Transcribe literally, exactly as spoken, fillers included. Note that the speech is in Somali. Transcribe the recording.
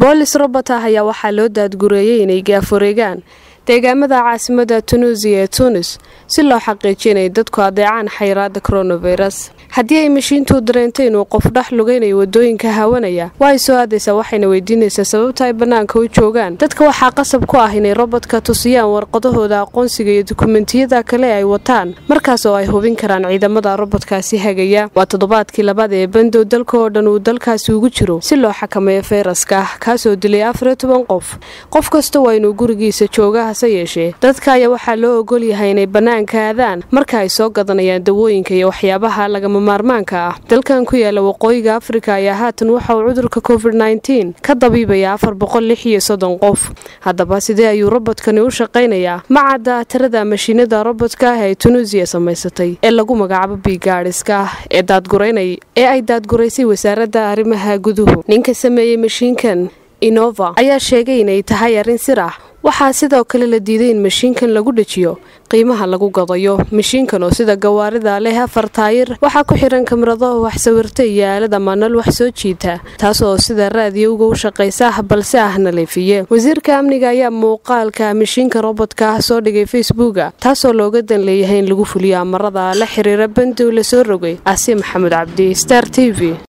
boolis robot ah ayaa waxaa loo daadgureeyay inay gaafureegaan deegaamada caasimada Tunisia ee Tunis si loo xaqiijiyo inay dadku adeecaan xayiraadda coronavirus. haddii ay mashiintu dareentay inuu qof dhex lugaynayo wadooyinka haawanaya way soo aadaysaa waxayna weydiinaysaa sababta ay banaanka u joogaan. dadka waxaa qasab ku ah inay robotka tusiyaan warqadahooda aqoonsiga iyo dukumentiyada kale ay wataan markaas oo ay hubin karaan ciidamada robotkaasi hagaya. waa toddobaadkii labaad ee bandow dalka oo dhan uu dalkaasi ugu jiro si loo xakameeyo fayraska kaasoo dilay afar iyo toban qof. qof kasta waa inuu gurigiisa joogaa hase yeeshee dadka ayaa waxaa loo ogol yahay inay banaanka aadaan marka ay soo gadanayaan dawooyinka iyo waxyaabaha lagama maarmaanka ah. dalkan ku yaala waqooyiga Afrika ayaa haatan waxa uu cudurka covid nineteen ka dabiibaya afar boqol lix iyo soddon qof. haddaba sidee ayuu robotkani u shaqaynayaa? macada tirada mashiinada robotka ee Tunisia samaysatay ee lagu magacaabo bigaadhiska ee daadgureynay ee ay daadgureysay wasaaradda arrimaha guduhu. ninka sameeyay mashiinkan Innova ayaa sheegay inay tahay arrin sir ah. waxaa sidoo kale la diiday in mashiinkan lagu dhajiyo qiimaha lagu gadayo. mashiinkan oo sida gawaarida leh afar taayir waxaa ku xiran kamarado wax sawirta iyo aalad manual wax soo jiita taas oo sida raadiyowga u shaqeysa balse ah naleefiye. wasiirka amniga ayaa muuqaalka mashiinka robotka soo dhigay Facebook taasoo looga dan leeyahay in lagu fuliyo amarada la xiriira bandow la soo rogay. Asi Maxamed Cabdi, Star T V.